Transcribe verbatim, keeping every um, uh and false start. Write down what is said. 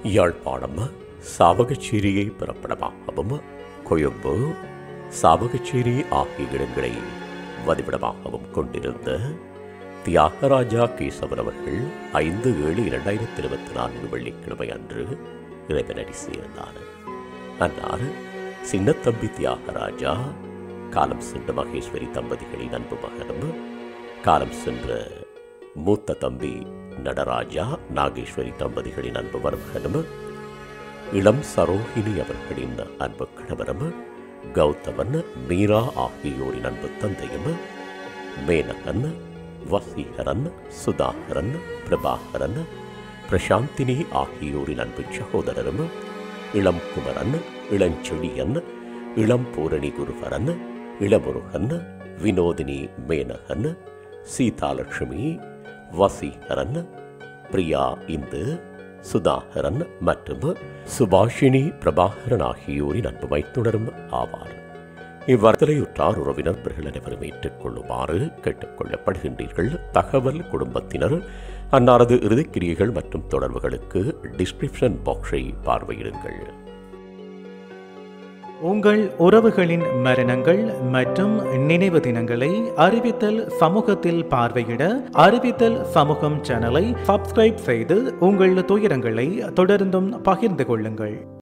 யாழ்ப்பாணம் சாவகச்சேரியை பிறப்பிடமாகவும் கொழும்பு சாவகச்சேரி ஆகிய இடங்களை வதிவிடமாகவும் கொண்டிருந்த தியாகராஜா கேசவன் அவர்கள் ஐந்து ஏழு இரண்டாயிரத்தி இருபத்தி நான்கு வெள்ளிக்கிழமை அன்று இறைவனடி சேர்ந்தார். அன்னார் சின்னத்தம்பி தியாகராஜா, காலம் சென்ற மகேஸ்வரி தம்பதிகளின் அன்பு மகனும், காலம் சென்ற மூத்த தம்பி நடராஜா நாகேஸ்வரி தம்பதிகளின் அன்பு மருமகனும், இளம் சரோகிணி அவர்களின் அன்பு கணவரும், கௌதமன் மீரா ஆகியோரின் அன்பு தந்தையும், மேனகன் வசீகரன் சுதாகரன் பிரபாகரன் பிரசாந்தினி ஆகியோரின் அன்பு சகோதரரும், இளம் குமரன் இளஞ்செழியன் இளம் பூரணி குருவரன் இளமுருகன் வினோதினி மேனகன் சீதாலட்சுமி வசீகரன் பிரியா இந்து சுதாகரன் மற்றும் சுபாஷினி பிரபாகரன் ஆகியோரின் அன்பு மைத்துனரும் ஆவார். இவ்வர்த்தனையுற்றார் உறவினர்கள் அனைவரும் ஏற்றுக்கொள்ளுமாறு கேட்டுக் கொள்ளப்படுகின்றீர்கள். தகவல் குடும்பத்தினர் அன்னாரது இறுதிக்கிரியைகள் மற்றும் தொடர்புகளுக்கு டிஸ்கிரிப்ஷன் பாக்ஸை பார்வையிடுங்கள். உங்கள் உறவுகளின் மரணங்கள் மற்றும் நினைவு தினங்களை அறிவித்தல் சமூகத்தில் பார்வையிட அறிவித்தல் சமூகம் சேனலை சப்ஸ்கிரைப் செய்து உங்கள் துயரங்களை தொடர்ந்தும் பகிர்ந்து கொள்ளுங்கள்.